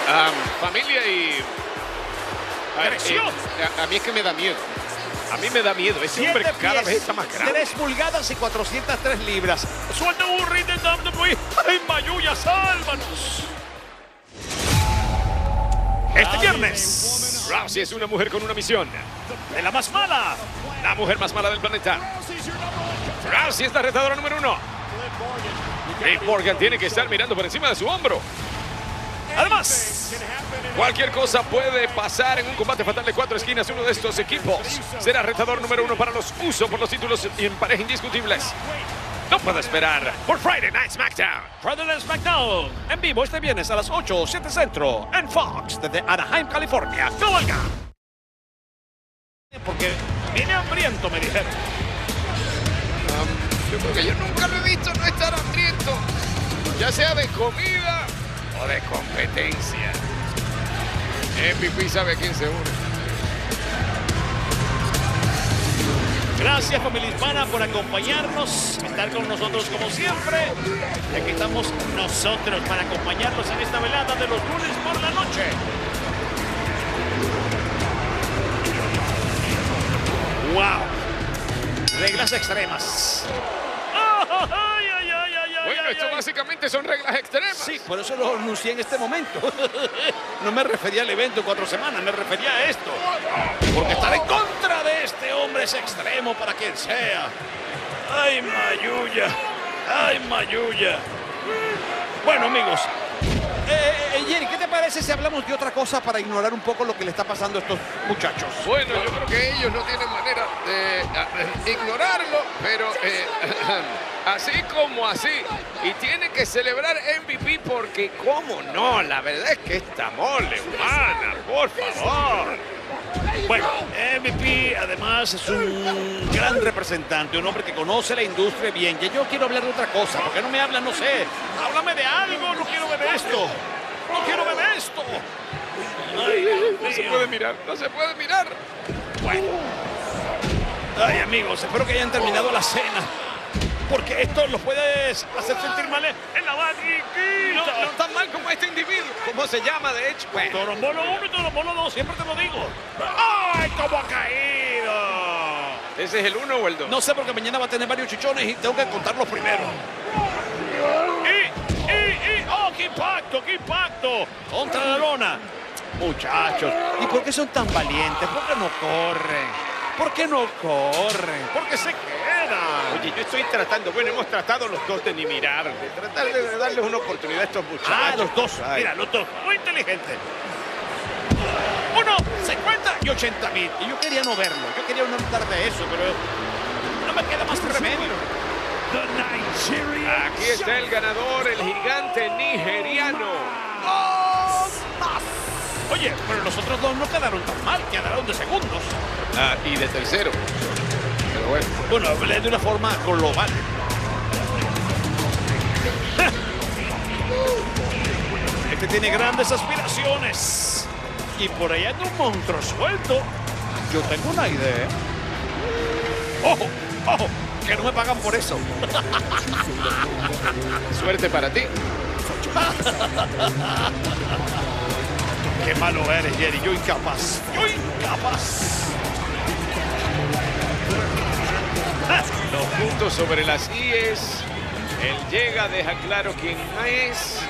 Familia y... A mí es que me da miedo. A mí me da miedo. Ese hombre cada vez está más grande. 3 pulgadas y 403 libras. Suelta un ring de WWE. ¡Ay, Mayuya, sálvanos! Este viernes, Rousey es una mujer con una misión. de la más mala. La mujer más mala del planeta. Rousey es la retadora número 1. Liv Morgan tiene que estar mirando por encima de su hombro. Además, Cualquier cosa puede pasar en un combate fatal de 4 esquinas. Uno de estos equipos será retador número 1 para los Usos por los títulos en pareja indiscutibles. No puedo esperar por Friday Night SmackDown. Friday Night SmackDown en vivo este viernes a las 8, 7 centro en Fox desde Anaheim, California. ¡No valga! Porque viene hambriento, me dijeron. Yo creo que yo nunca lo he visto no estar hambriento, ya sea de comida o de competencia. MVP sabe a quién se une. Gracias, familia hispana, por acompañarnos, estar con nosotros como siempre. Y aquí estamos nosotros para acompañarlos en esta velada de los lunes por la noche. ¡Wow! Reglas extremas. Bueno, esto básicamente son reglas extremas. Sí, por eso lo anuncié en este momento. No me refería al evento en 4 semanas, me refería a esto. Porque estar en contra de este hombre es extremo para quien sea. ¡Ay, Mayuya! ¡Ay, Mayuya! Bueno, amigos. Jerry, ¿qué te parece si hablamos de otra cosa para ignorar un poco lo que le está pasando a estos muchachos? Bueno, yo creo que ellos no tienen manera de ignorarlo, pero así como así. Y tiene que celebrar MVP porque, ¿cómo no? La verdad es que esta mole humana, por favor. Bueno, MVP además es un gran representante, un hombre que conoce la industria bien. Y yo quiero hablar de otra cosa, porque no me hablan, no sé. Háblame de algo, no quiero ver esto. No quiero ver esto. Ay, no se puede mirar, no se puede mirar. Bueno. Ay, amigos, espero que hayan terminado la cena. Porque esto lo puedes hacer sentir mal en la barriguita. No tan mal como este individuo. ¿Cómo se llama, de hecho? Bueno. Torombolo 1 y Torombolo 2, siempre te lo digo. ¡Ay, cómo ha caído! ¿Ese es el 1 o el 2? No sé, porque mañana va a tener varios chichones y tengo que contarlos primero. ¡Oh, qué impacto, qué impacto! Contra la lona. Muchachos, ¿y por qué son tan valientes? ¿Por qué no corren? ¿Por qué no corren? ¿Por qué se quedan? Oye, yo estoy tratando, bueno, hemos tratado los dos de ni mirar, de tratar de darles una oportunidad a estos muchachos. Ah, los dos. Ay. Mira, los dos. Muy inteligente. 1, 50 y 80,000. Y yo quería no verlo. Yo quería no hablar de eso, pero no me queda más remedio. Aquí está el ganador, el gigante nigeriano. Oye, pero los otros dos no quedaron tan mal, quedaron de segundos. Y de tercero. Pero bueno. Bueno, hablé de una forma global. Este tiene grandes aspiraciones. Y por ahí anda un monstruo suelto. Yo tengo una idea. ¡Ojo! ¡Ojo! Que no me pagan por eso. Suerte para ti. Qué malo eres, Jerry. Yo incapaz. Yo incapaz. Los puntos sobre las IES. Él llega, deja claro quién es.